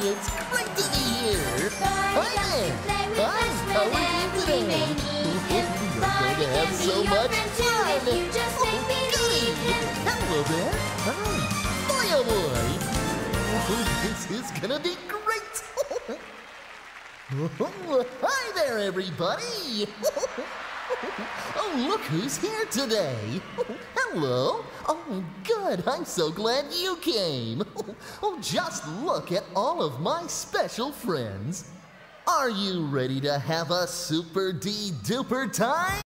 it's great to be here. Hi there. I'm Howard today. We're going to have so much fun. Goody. Hello there. Hi. Boy, oh boy. This is going to be great. Hi there, everybody. Oh, look who's here today. Hello. Oh, good. I'm so glad you came. Oh, just look at all of my special friends. Are you ready to have a super-duper time?